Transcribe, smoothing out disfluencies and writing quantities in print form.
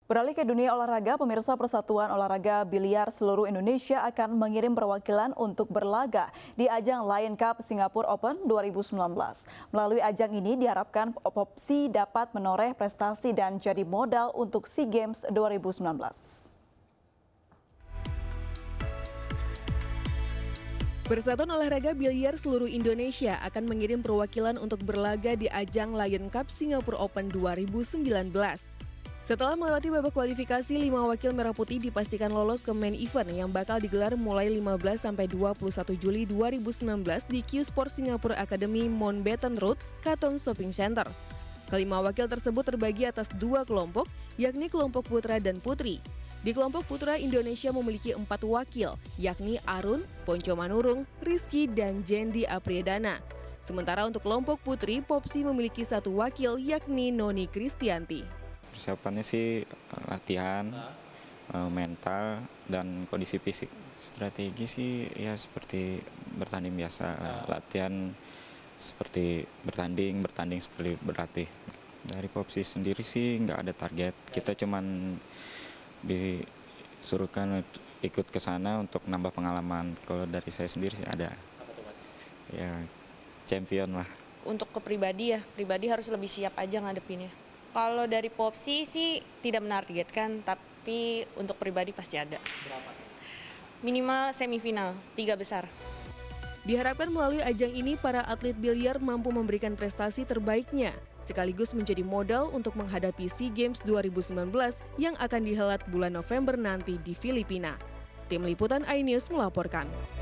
Beralih ke dunia olahraga, pemirsa Persatuan Olahraga Biliar seluruh Indonesia akan mengirim perwakilan untuk berlaga di ajang Lion Cup Singapore Open 2019. Melalui ajang ini diharapkan Popsi dapat menoreh prestasi dan jadi modal untuk SEA Games 2019. Persatuan Olahraga Biliar seluruh Indonesia akan mengirim perwakilan untuk berlaga di ajang Lion Cup Singapore Open 2019. Setelah melewati babak kualifikasi, 5 wakil Merah Putih dipastikan lolos ke main event yang bakal digelar mulai 15 sampai 21 Juli 2019 di Q Sport Singapore Academy Mountbatten Road, Katong Shopping Center. Kelima wakil tersebut terbagi atas 2 kelompok, yakni kelompok putra dan putri. Di kelompok putra, Indonesia memiliki 4 wakil, yakni Arun, Ponco Manurung, Rizky, dan Jendi Apriadana. Sementara untuk kelompok putri, Popsi memiliki 1 wakil, yakni Noni Kristianti. Persiapannya sih latihan, mental, dan kondisi fisik. Strategi sih ya seperti bertanding biasa, latihan seperti bertanding seperti berlatih. Dari Popsi sendiri sih nggak ada target, kita cuman disuruhkan ikut ke sana untuk nambah pengalaman. Kalau dari saya sendiri sih ada. Apa tuh, Mas? Ya champion lah. Untuk ke pribadi harus lebih siap aja ngadepinnya. Kalau dari Popsi sih tidak menargetkan, tapi untuk pribadi pasti ada. Berapa? Minimal semifinal, 3 besar. Diharapkan melalui ajang ini para atlet biliar mampu memberikan prestasi terbaiknya, sekaligus menjadi modal untuk menghadapi SEA Games 2019 yang akan dihelat bulan November nanti di Filipina. Tim Liputan iNews melaporkan.